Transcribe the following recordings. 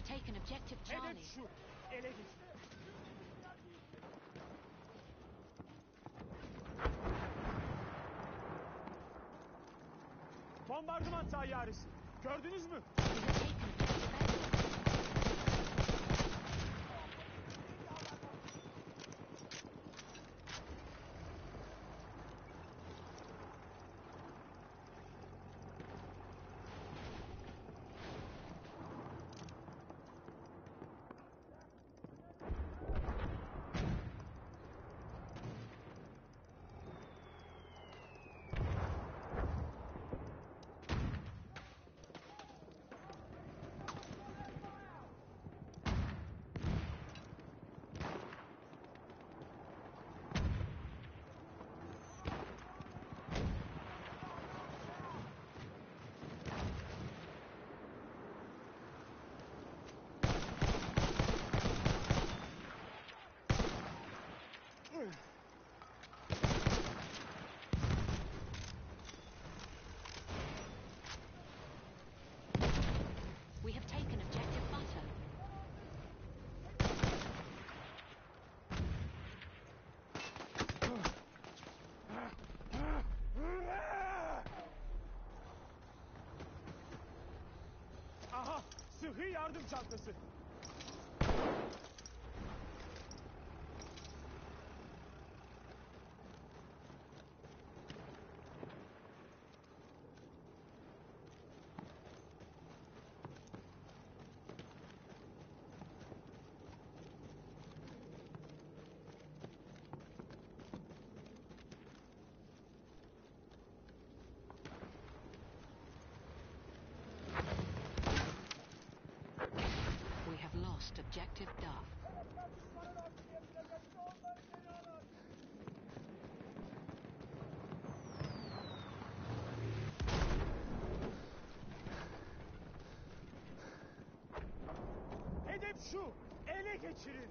have taken objective Charlie. Hedef şu. Ele geçir. Bombardıman tayyaresi. Gördünüz mü? We have taken objective Edward. We have taken objective butter. Aha! Sıhhi yardım çantası. We have lost objective Duff. Hedef şu. Ele geçirin.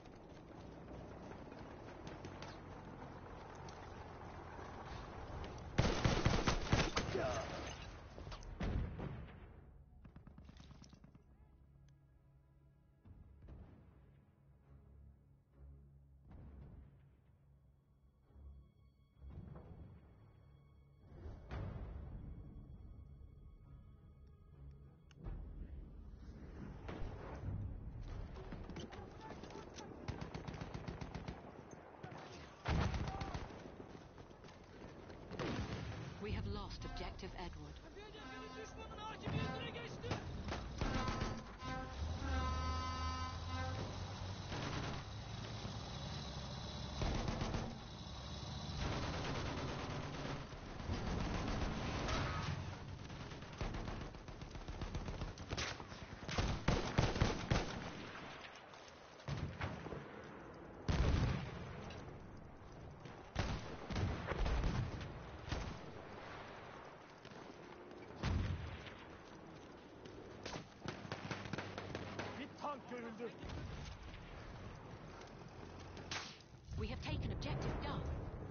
We have lost objective Edward. Düşmanın hakimiyetine geçti. Bir tank görüldü. We have taken objective Duff.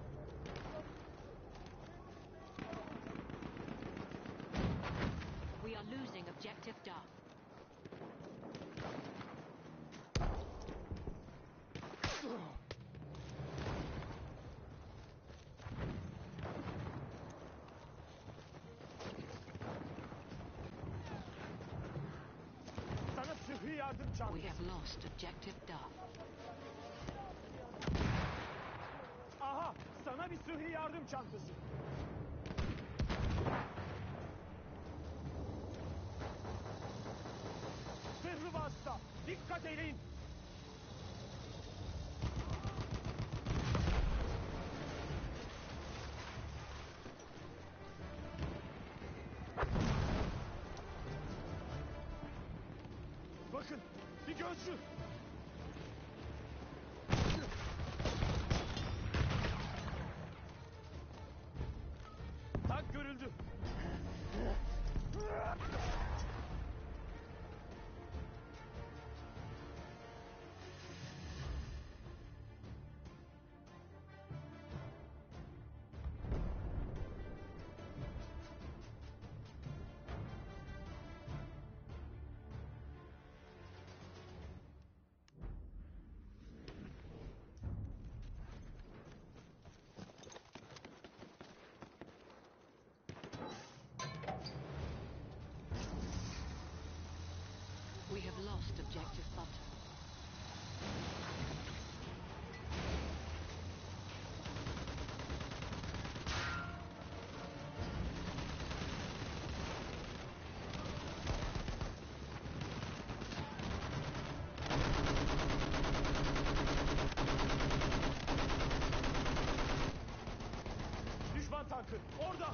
We are losing objective Duff. Sana sıhhi yardım We çantası. have lost objective Duff. Aha! Sana bir sıhhi yardım çantası. Sırrı vasıta. Dikkat edin. Bakın, bir gözcü. Tank görüldü. We have lost objective butter. Düşman tankı orada.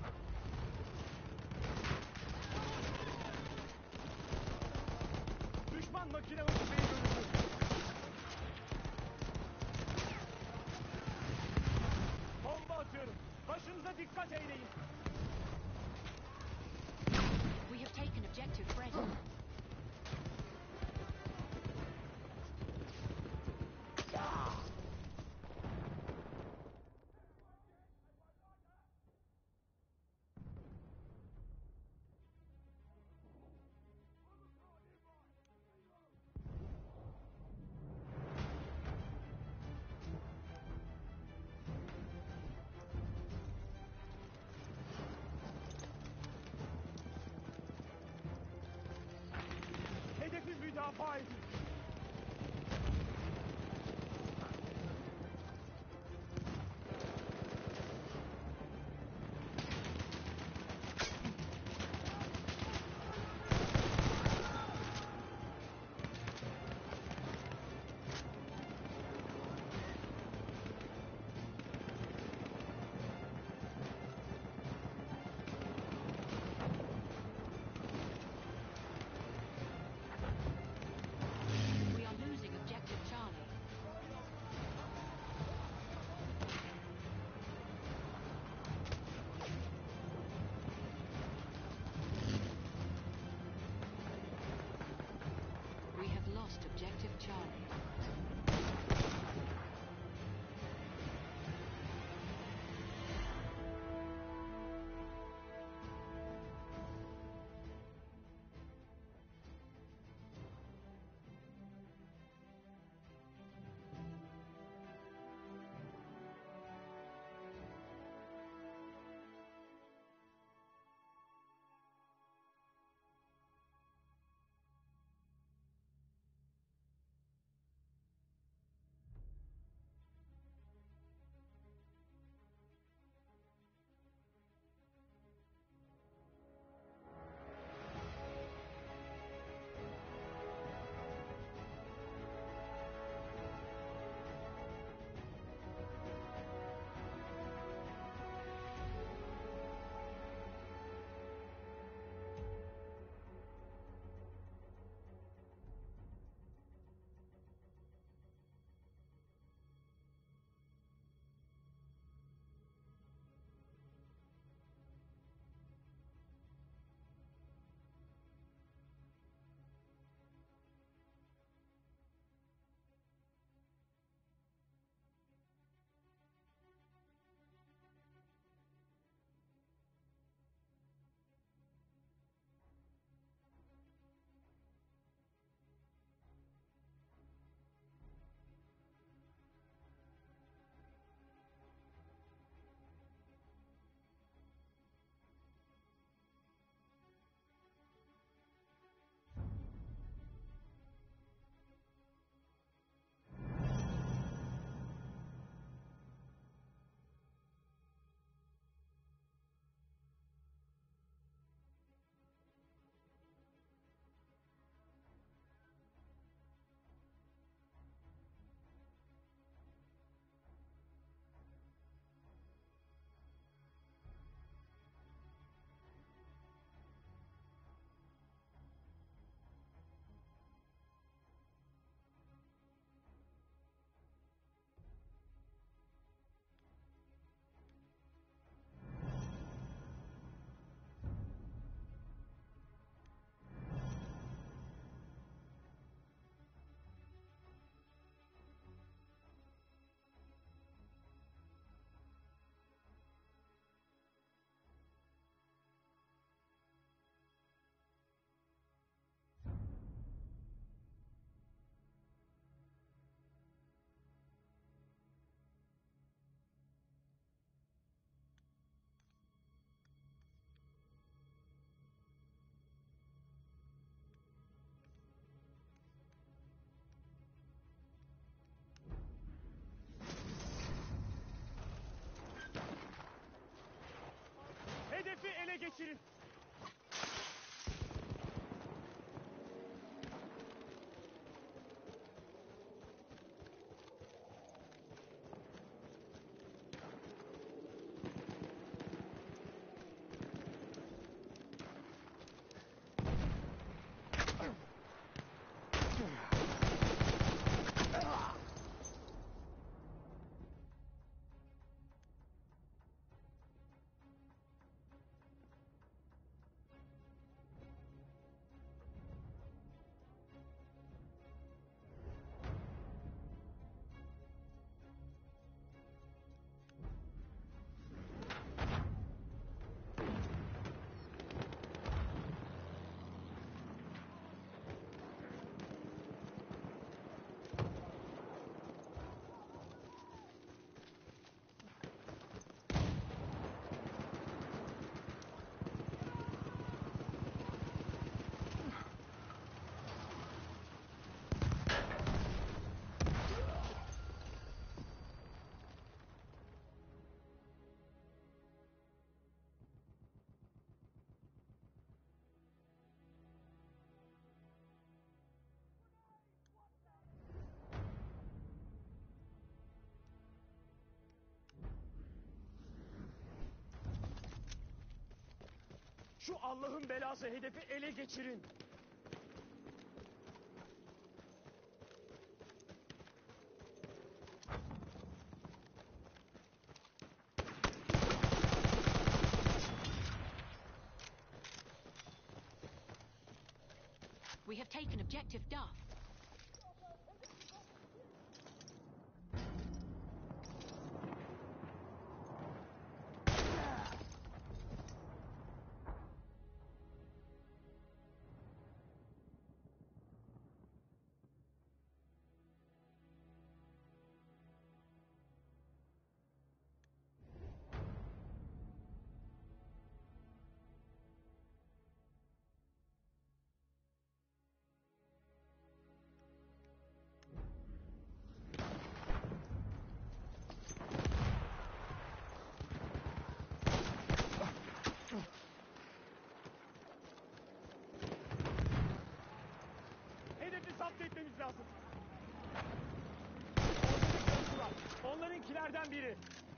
Düşman makine ve tüfeği görüldü. Bomba atıyorum. Başınıza dikkat eyleyin. We have taken objective Freddy. Hedefi müdafaa edin. Şu Allah'ın belası hedefi ele geçirin. We have taken objective Duff. Hedefi zapt etmemiz lazım. Orada bir gözcü var. Onlarınkilerden biri.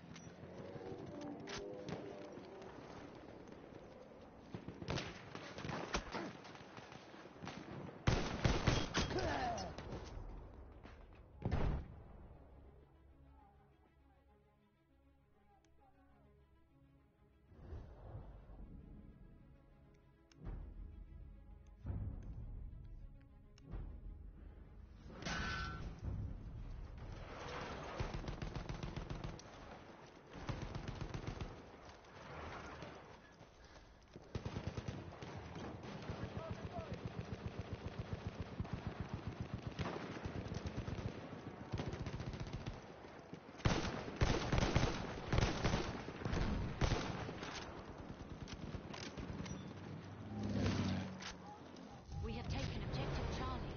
We have taken objective Charlie.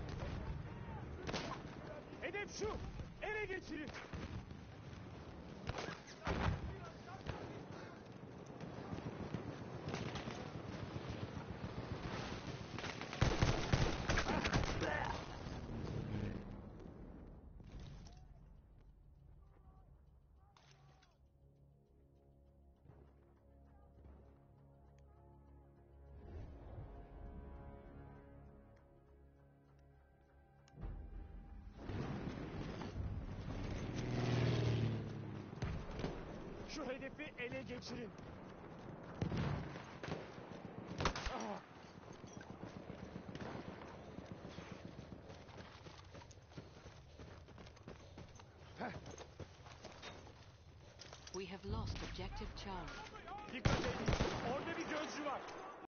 Hedef şu. Ele geçirin. Şu hedefi ele geçirin. Ah! Heh, We have lost objective Charlie. dikkat edin. Orada bir gözcü var.